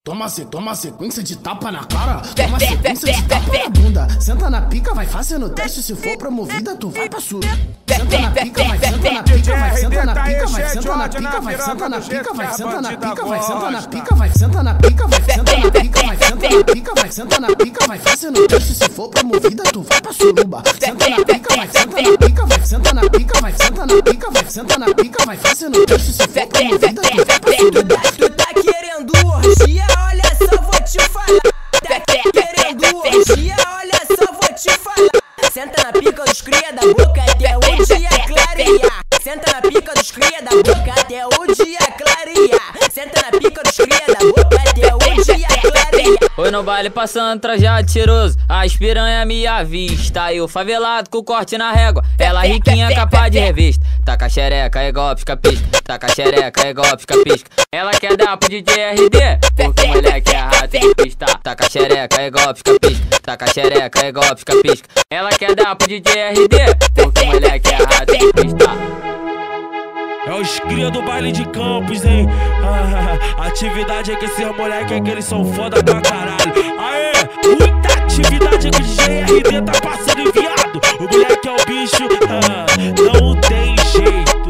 Toma sequência de tapa na cara. Toma sequência de tapa na bunda. Senta na pica, vai fazendo teste. Se for promovida, tu vai pra sua. Senta na pica, vai, senta na pica, vai, senta na pica, vai, senta na pica, vai, senta na pica, vai, senta na pica, vai, senta na pica, vai, senta na pica, vai, senta na pica, vai, senta na pica, vai, senta na pica, vai fazendo teste. Se for promovida, tu vai pra suruba. Senta na pica, vai, senta na pica, vai, senta na pica, vai, senta na pica, vai, senta na pica, vai fazendo teste. Se for promovida, tu vai pra suruba. Tu tá querendo orgia? Olha só, vou te falar. Tá querendo orgia? Olha só, vou te falar. Senta na pica dos cria da boca até o dia clarear. Senta na pica dos cria da boca até o dia clarear. Senta na pica dos cria da boca até o dia clarear. Foi no baile passando trajado cheiroso, as piranha me avista. E o favelado com corte na régua, ela riquinha capa de revista. Taca xereca, é golpe, pisca. Taca xereca, é golpe, pisca. Ela quer dar pro DJ RD, porque moleque é rato de pista. Taca xereca, é golpe, pisca. Taca xereca, é golpe, pisca. Ela quer dar pro DJ RD, porque moleque é rato de pista. É os cria do baile de Campos, hein? Atividade é que esses moleque é que eles são foda pra caralho. Aê, muita atividade que o DJ RD tá passando enviado. O moleque é o bicho, não tem jeito.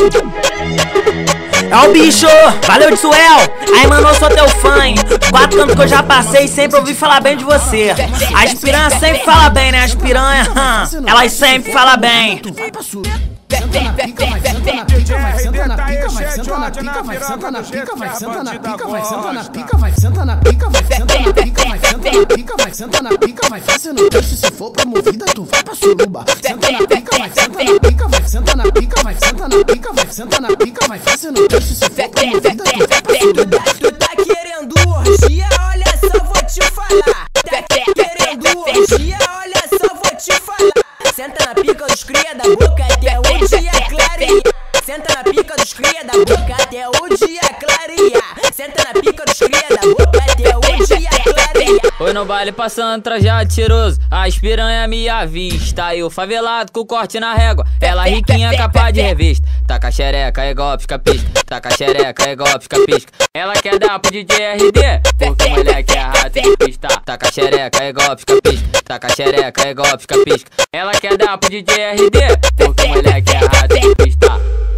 É o bicho, valeu de Suel. Aí mano, eu sou teu fã, hein? 4 cantos que eu já passei, sempre ouvi falar bem de você. As piranha sempre fala bem, né? As piranha, elas sempre falam bem. Senta na pica, vai, senta na pica, vai, senta na pica, vai, senta na pica, vai, senta na pica, vai, senta na pica, vai, senta na pica, vai, senta na pica, vai, senta na pica, vai, senta na pica, vai, senta na pica, vai fazendo teste. Se for promovida, tu vai pra suruba. Senta na pica, vai, senta na pica, vai, senta na pica, vai, senta na pica, vai, senta na pica, vai fazendo teste. Se for promovida, tu vai pra suruba. Tu tá querendo orgia? Olha só, vou te falar. Tá querendo orgia? Olha só, vou te falar. Senta na pica dos cria da boca até o dia clarear. Senta na pica dos cria da boca até o dia clarear. Senta na pica dos cria da boca até o dia clarear. Foi no baile passando trajado cheiroso, as piranha me avista. E o favelado com corte na régua, ela riquinha capa de revista. Taca xereca, é golpe, pisca. Taca xereca, é golpe, pisca. Ela quer dar pro DJ RD, porque moleque é rato de pista. Taca xereca, é golpe, pisca. Taca xereca, é golpe, pisca. Ela quer dar pro DJ RD, porque moleque é rato de pista.